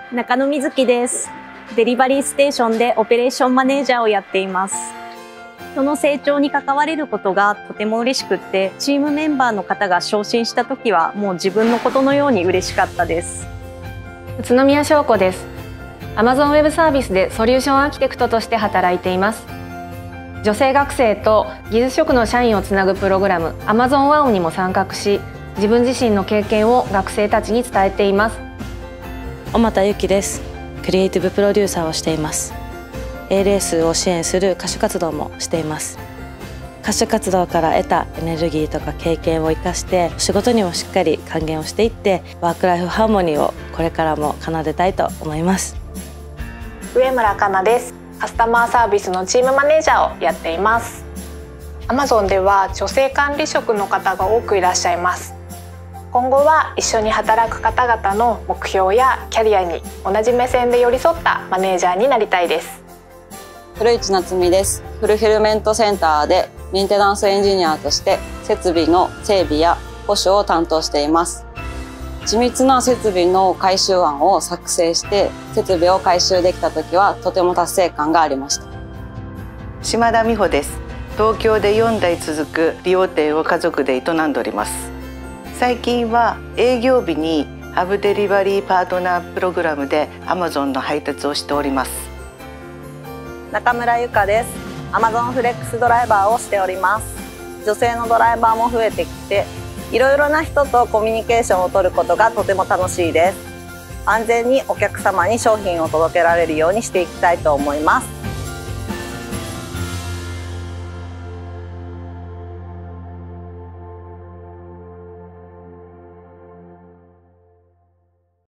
中野瑞希です。デリバリーステーションでオペレーションマネージャーをやっています。人の成長に関われることがとても嬉しくって、チームメンバーの方が昇進した時はもう自分のことのように嬉しかったです。 宇都宮翔子です。Amazon ウェブサービスでソリューションアーキテクトとして働いています。女性学生と技術職の社員をつなぐプログラム Amazon WOW にも参画し、自分自身の経験を学生たちに伝えています。 小俣由紀です。クリエイティブプロデューサーをしています。ALS を支援する歌手活動もしています。歌手活動から得たエネルギーとか経験を生かして仕事にもしっかり還元をしていって、ワークライフハーモニーをこれからも奏でたいと思います。 上村かなです。カスタマーサービスのチームマネージャーをやっています。 Amazon では女性管理職の方が多くいらっしゃいます。今後は一緒に働く方々の目標やキャリアに同じ目線で寄り添ったマネージャーになりたいです。 古市夏美です。フルフィルメントセンターでメンテナンスエンジニアとして設備の整備や保守を担当しています。緻密な設備の改修案を作成して設備を改修できた時はとても達成感がありました。 島田美穂です。東京で4代続く理容店を家族で営んでおります。最近は営業日にハブデリバリーパートナープログラムで Amazon の配達をしております。 中村由香です。 Amazon フレックスドライバーをしております。女性のドライバーも増えてきて、いろいろな人とコミュニケーションを取ることがとても楽しいです。安全にお客様に商品を届けられるようにしていきたいと思います。